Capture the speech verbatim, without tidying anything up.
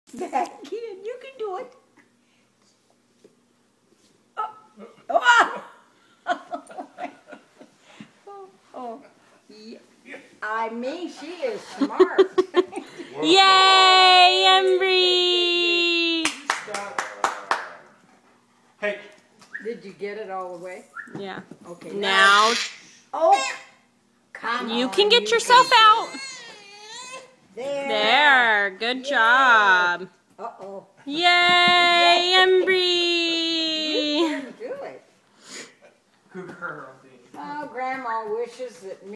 Back in. You can do it. Oh. Oh. Oh. Oh. Yeah. I mean, she is smart. Yay, Embry! Hey. Did you get it all the way? Yeah. Okay. Now, Oh. Come you on, can get you yourself can. out. There. There. Good Yeah. job. Uh-oh. Yay, Embry! You can do it. Who her? Oh, Grandma wishes that me